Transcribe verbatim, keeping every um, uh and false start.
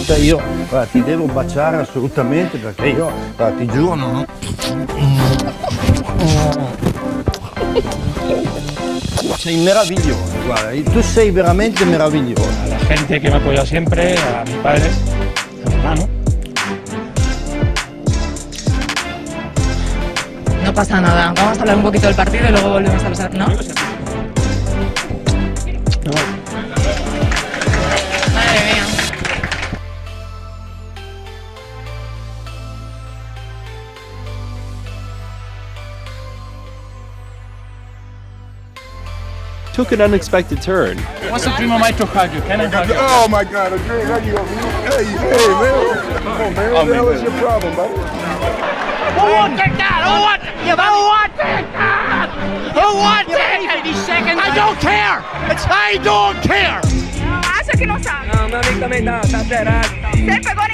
te io guarda, ti devo baciare assolutamente perché io guarda, ti giuro non... Sei meraviglioso, guarda, tu sei veramente meraviglioso. A la gente que me apoya siempre, a mis padres, a mi hermano. No pasa nada, vamos a hablar un poquito del partido y luego volvemos a besar, ¿no? Madre mía. Took an unexpected turn. What's the primo maestro hug you? Can I hug you? Oh my God, Andrea, how you Hey, hey, man. Come on, man. What the hell is your problem, buddy? Who wants it now? Who wants it? Who wants it? Who wants it? eighty seconds. I don't care. I don't care. Acha que não sabe. Não, meu amigo também tá, tá zerado. Você pegou